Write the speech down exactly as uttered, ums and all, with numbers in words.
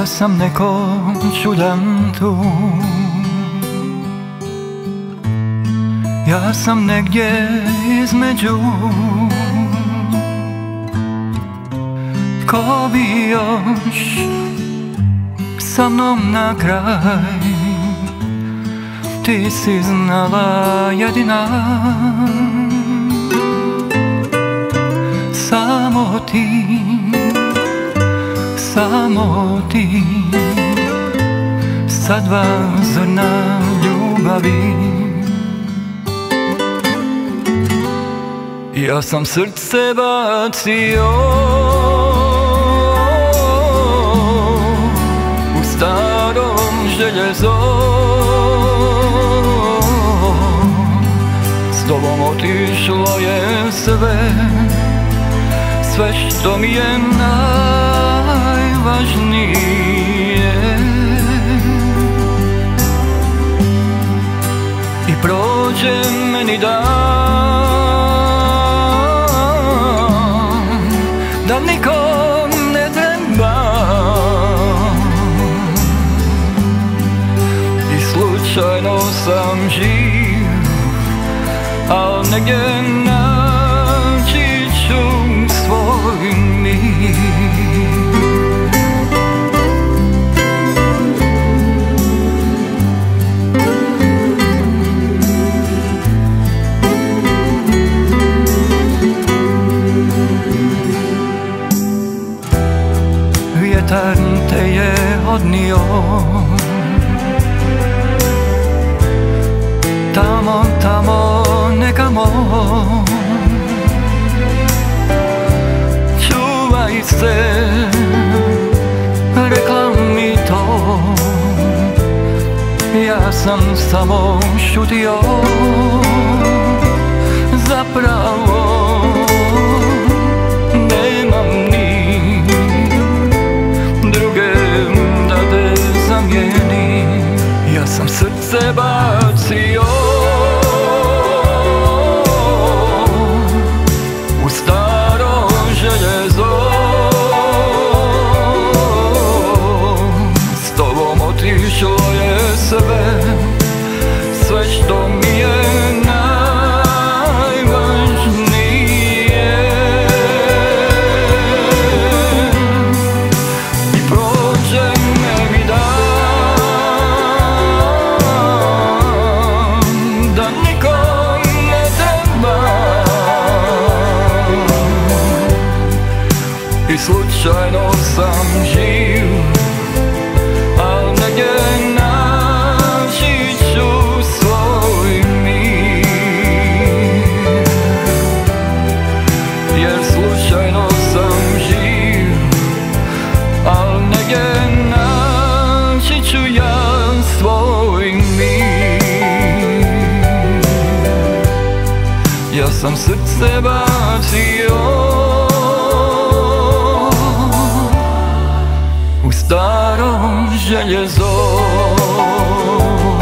sam neko čudan tu. Ja sam negdje između. Ko bi još sa mnom na kraj? Ti si znala jedina. Samo ti, samo ti, sa dva zrna ljubavi. Ja sam srce bacio u starom željezo. S tobom otišlo je sve, sve što mi je najvažnije. I prođe meni dan, da nikom ne treba. I slučajno sam živ, al negdje naći ću svoj mir. Vjetar te je odnio tamo, tamo, nekamo. Čuvaj se, rekla mi to. Ja sam samo šutio, zapravo nemam ni druge da te zamijeni. Ja sam srce bacio u staro željezo. S tobom otišlo je sve, sve što mi je najvažnije. I prođe mi dan, da nikom ne treba. I slučajno sam živ, al negdje naći ću svoj mir. Jer slučajno sam živ, al negdje naći ću ja svoj mir. Ja sam srce bacio u staro željezo.